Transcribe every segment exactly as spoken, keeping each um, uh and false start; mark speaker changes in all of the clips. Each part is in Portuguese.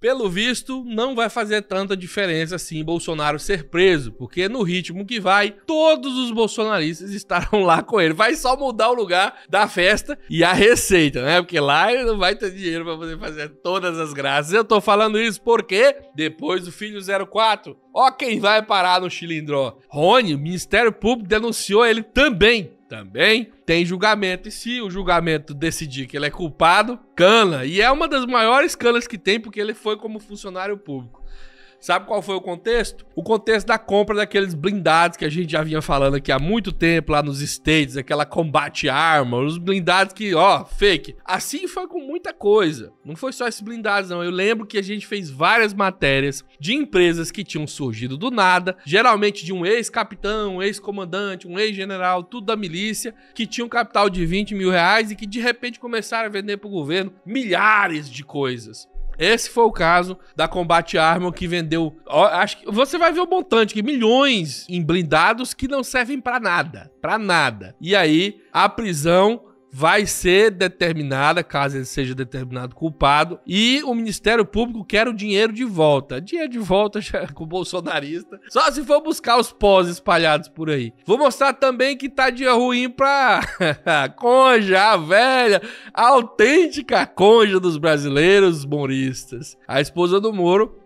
Speaker 1: pelo visto, não vai fazer tanta diferença assim Bolsonaro ser preso, porque no ritmo que vai, todos os bolsonaristas estarão lá com ele. Vai só mudar o lugar da festa e a receita, né? Porque lá ele não vai ter dinheiro pra poder fazer todas as graças. Eu tô falando isso porque depois do filho zero quatro, ó quem vai parar no Chilindró. Rony, o Ministério Público denunciou ele também. Também tem julgamento, e se o julgamento decidir que ele é culpado, cana. E é uma das maiores canas que tem, porque ele foi como funcionário público. Sabe qual foi o contexto? O contexto da compra daqueles blindados que a gente já vinha falando aqui há muito tempo lá nos States, aquela Combat Armor, os blindados que, ó, fake. Assim foi com muita coisa. Não foi só esses blindados, não. Eu lembro que a gente fez várias matérias de empresas que tinham surgido do nada, geralmente de um ex-capitão, um ex-comandante, um ex-general, tudo da milícia, que tinha um capital de vinte mil reais e que de repente começaram a vender pro governo milhares de coisas. Esse foi o caso da Combat Armor, que vendeu, ó, acho que você vai ver o montante, que milhões em blindados que não servem pra nada, pra nada. E aí, a prisão vai ser determinada, caso ele seja determinado culpado, e o Ministério Público quer o dinheiro de volta. Dinheiro de volta já com o bolsonarista, só se for buscar os pós espalhados por aí. Vou mostrar também que tá dia ruim pra Conja, a velha, a autêntica Conja dos brasileiros moristas. A esposa do Moro,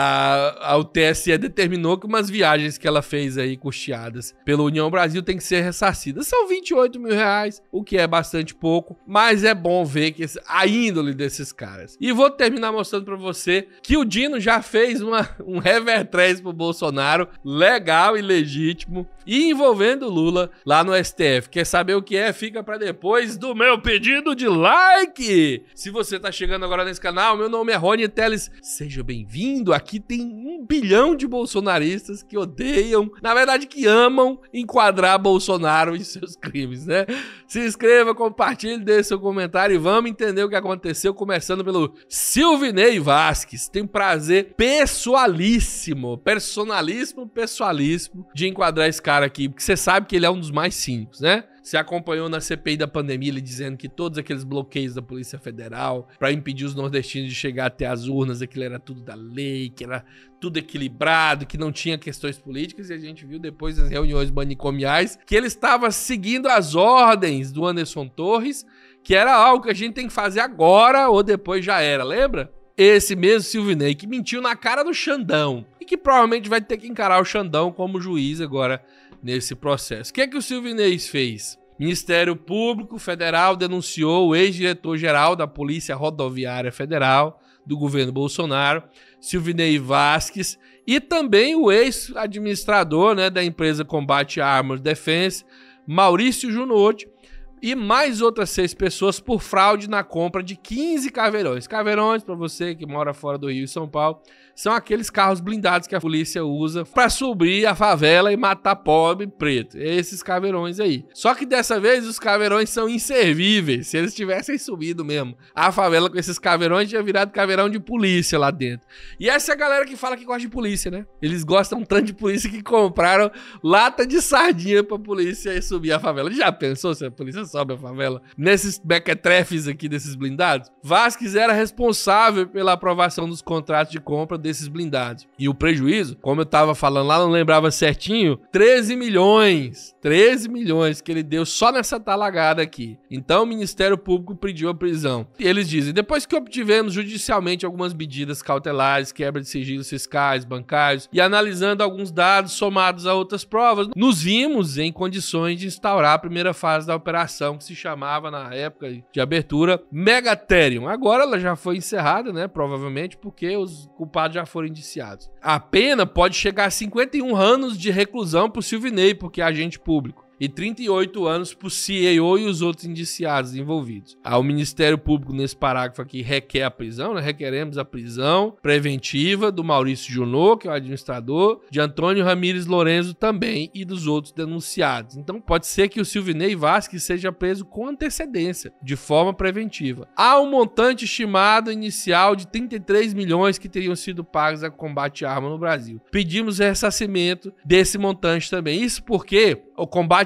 Speaker 1: a, a, o T S E determinou que umas viagens que ela fez aí, custeadas pela União Brasil, tem que ser ressarcidas. São vinte e oito mil reais, o que é bastante pouco, mas é bom ver que esse, a índole desses caras. E vou terminar mostrando pra você que o Dino já fez uma, um revertrés pro Bolsonaro, legal e legítimo, e envolvendo o Lula lá no S T F. Quer saber o que é? Fica pra depois do meu pedido de like! Se você tá chegando agora nesse canal, meu nome é Rony Teles, seja bem-vindo. Aqui tem um bilhão de bolsonaristas que odeiam, na verdade que amam enquadrar Bolsonaro em seus crimes, né? Se inscreva, compartilhe, deixe seu comentário e vamos entender o que aconteceu, começando pelo Silvinei Vasquez. Tem prazer pessoalíssimo, personalíssimo, pessoalíssimo de enquadrar esse cara aqui, porque você sabe que ele é um dos mais cínicos, né? Você acompanhou na C P I da pandemia ele dizendo que todos aqueles bloqueios da Polícia Federal para impedir os nordestinos de chegar até as urnas, aquilo era tudo da lei, que era tudo equilibrado, que não tinha questões políticas, e a gente viu depois das reuniões manicomiais que ele estava seguindo as ordens do Anderson Torres, que era algo que a gente tem que fazer agora ou depois já era, lembra? Esse mesmo Silvinei que mentiu na cara do Xandão e que provavelmente vai ter que encarar o Xandão como juiz agora nesse processo. O que é que o Silvinei fez? Ministério Público Federal denunciou o ex-diretor-geral da Polícia Rodoviária Federal do governo Bolsonaro, Silvinei Vasquez, e também o ex-administrador, né, da empresa Combat Armor Defense, Maurício Junot, e mais outras seis pessoas por fraude na compra de quinze caveirões. Caveirões, para você que mora fora do Rio e São Paulo, são aqueles carros blindados que a polícia usa para subir a favela e matar pobre e preto. Esses caveirões aí. Só que dessa vez os caveirões são inservíveis. Se eles tivessem subido mesmo a favela com esses caveirões, tinha virado caveirão de polícia lá dentro. E essa é a galera que fala que gosta de polícia, né? Eles gostam tanto de polícia que compraram lata de sardinha pra polícia subir a favela. Já pensou se a polícia sobe a favela nesses mequetrefes aqui desses blindados? Vasquez era responsável pela aprovação dos contratos de compra desses blindados. E o prejuízo, como eu tava falando lá, não lembrava certinho, treze milhões. treze milhões que ele deu só nessa talagada aqui. Então o Ministério Público pediu a prisão. E eles dizem, depois que obtivemos judicialmente algumas medidas cautelares, quebra de sigilos fiscais, bancários, e analisando alguns dados somados a outras provas, nos vimos em condições de instaurar a primeira fase da operação, que se chamava na época de abertura Megatherium. Agora ela já foi encerrada, né? Provavelmente porque os culpados já foram indiciados. A pena pode chegar a cinquenta e um anos de reclusão pro Silvinei, porque é agente público, e trinta e oito anos pro C E O e os outros indiciados envolvidos. Ah, o Ministério Público, nesse parágrafo aqui, requer a prisão, né? Requeremos a prisão preventiva do Maurício Junot, que é o administrador, de Antônio Ramírez Lorenzo também, e dos outros denunciados. Então pode ser que o Silvinei Vasquez seja preso com antecedência, de forma preventiva. Há um montante estimado inicial de trinta e três milhões que teriam sido pagos a Combat Armor no Brasil. Pedimos ressarcimento desse montante também. Isso porque o Combat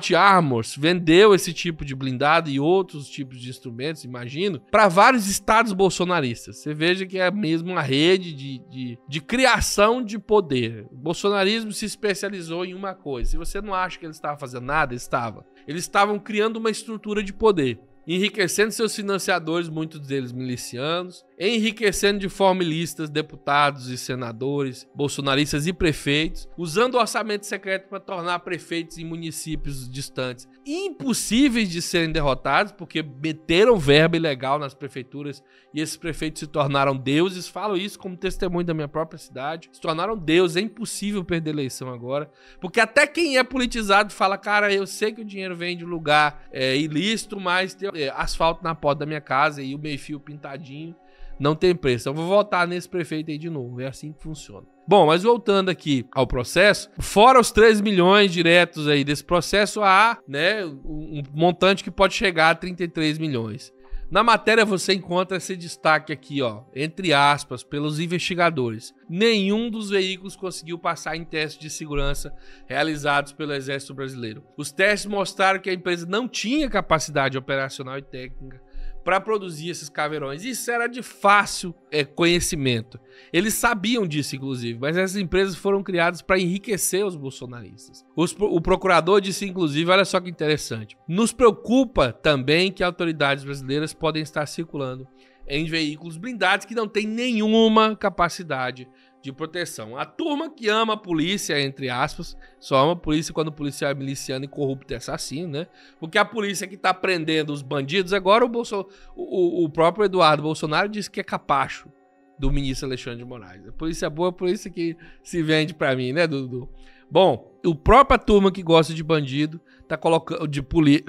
Speaker 1: Lockheed Armors vendeu esse tipo de blindado e outros tipos de instrumentos, imagino, para vários estados bolsonaristas. Você veja que é mesmo uma rede de, de, de criação de poder. O bolsonarismo se especializou em uma coisa. Se você não acha que ele estava fazendo nada, estava. Eles estavam criando uma estrutura de poder, enriquecendo seus financiadores, muitos deles milicianos, enriquecendo de forma ilícita deputados e senadores, bolsonaristas e prefeitos, usando o orçamento secreto para tornar prefeitos em municípios distantes impossíveis de serem derrotados, porque meteram verba ilegal nas prefeituras e esses prefeitos se tornaram deuses. Falo isso como testemunho da minha própria cidade. Se tornaram deuses, é impossível perder a eleição agora, porque até quem é politizado fala, cara, eu sei que o dinheiro vem de lugar é, ilícito, mas tem é, asfalto na porta da minha casa e o meio-fio pintadinho não tem preço. Eu vou votar nesse prefeito aí de novo. É assim que funciona. Bom, mas voltando aqui ao processo, fora os três milhões diretos aí desse processo, há, né, um montante que pode chegar a trinta e três milhões. Na matéria você encontra esse destaque aqui, ó, entre aspas, pelos investigadores. Nenhum dos veículos conseguiu passar em testes de segurança realizados pelo Exército Brasileiro. Os testes mostraram que a empresa não tinha capacidade operacional e técnica para produzir esses caveirões. Isso era de fácil é, conhecimento. Eles sabiam disso, inclusive, mas essas empresas foram criadas para enriquecer os bolsonaristas. Os, o procurador disse, inclusive, olha só que interessante, nos preocupa também que autoridades brasileiras podem estar circulando em veículos blindados que não têm nenhuma capacidade de proteção. A turma que ama a polícia, entre aspas, só ama a polícia quando o policial é miliciano e corrupto e assassino, né? Porque a polícia que tá prendendo os bandidos, agora o, Bolso... o, o próprio Eduardo Bolsonaro disse que é capacho do ministro Alexandre de Moraes. A polícia boa é a polícia que se vende pra mim, né, Dudu? Bom, o própria turma que gosta de bandido tá colocando... de polícia...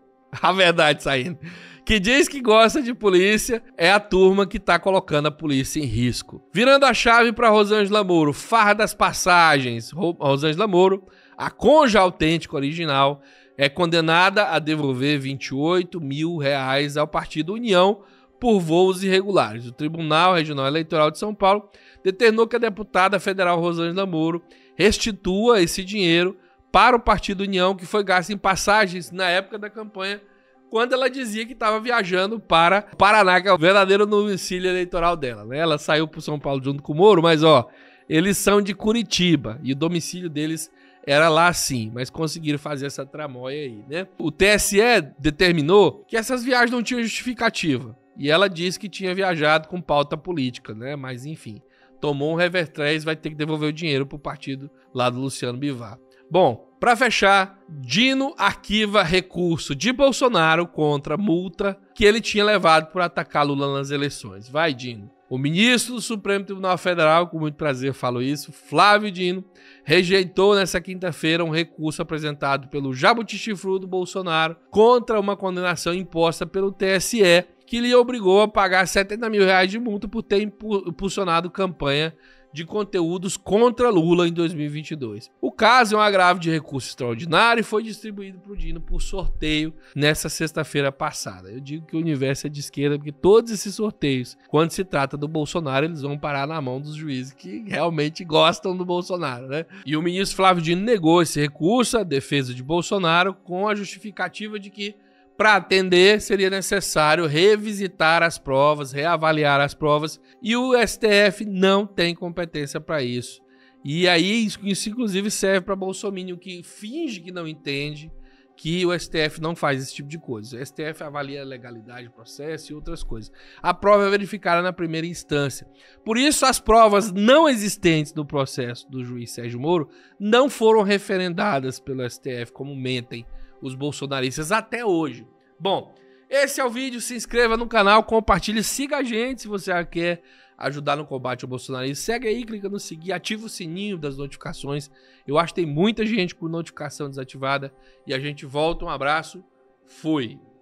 Speaker 1: a verdade saindo... que diz que gosta de polícia, é a turma que tá colocando a polícia em risco. Virando a chave para Rosângela Moro, farra das passagens. Rosângela Moro, a cônjuge autêntica original, é condenada a devolver vinte e oito mil reais ao Partido União por voos irregulares. O Tribunal Regional Eleitoral de São Paulo determinou que a deputada federal Rosângela Moro restitua esse dinheiro para o Partido União, que foi gasto em passagens na época da campanha, quando ela dizia que estava viajando para Paraná, que é o verdadeiro domicílio eleitoral dela, né? Ela saiu para São Paulo junto com o Moro, mas ó, eles são de Curitiba e o domicílio deles era lá sim, mas conseguiram fazer essa tramóia aí, né? O T S E determinou que essas viagens não tinham justificativa e ela disse que tinha viajado com pauta política, né? Mas enfim, tomou um revertrés, vai ter que devolver o dinheiro pro partido lá do Luciano Bivar. Bom, para fechar, Dino arquiva recurso de Bolsonaro contra multa que ele tinha levado por atacar Lula nas eleições. Vai, Dino. O ministro do Supremo Tribunal Federal, com muito prazer falo isso, Flávio Dino, rejeitou nessa quinta-feira um recurso apresentado pelo Jabuti Chifrudo Bolsonaro contra uma condenação imposta pelo T S E, que lhe obrigou a pagar setenta mil reais de multa por ter impulsionado campanha de conteúdos contra Lula em dois mil e vinte e dois. O caso é um agravo de recurso extraordinário e foi distribuído para o Dino por sorteio nessa sexta-feira passada. Eu digo que o universo é de esquerda porque todos esses sorteios, quando se trata do Bolsonaro, eles vão parar na mão dos juízes que realmente gostam do Bolsonaro, né? E o ministro Flávio Dino negou esse recurso, a defesa de Bolsonaro, com a justificativa de que para atender, seria necessário revisitar as provas, reavaliar as provas, e o S T F não tem competência para isso. E aí, isso inclusive serve para Bolsonaro, que finge que não entende que o S T F não faz esse tipo de coisa. O S T F avalia a legalidade do processo e outras coisas. A prova é verificada na primeira instância. Por isso, as provas não existentes do processo do juiz Sérgio Moro não foram referendadas pelo S T F, como mentem os bolsonaristas até hoje. Bom, esse é o vídeo, se inscreva no canal, compartilhe, siga a gente se você quer ajudar no combate ao bolsonarismo. Segue aí, clica no seguir, ativa o sininho das notificações. Eu acho que tem muita gente com notificação desativada e a gente volta. Um abraço, fui!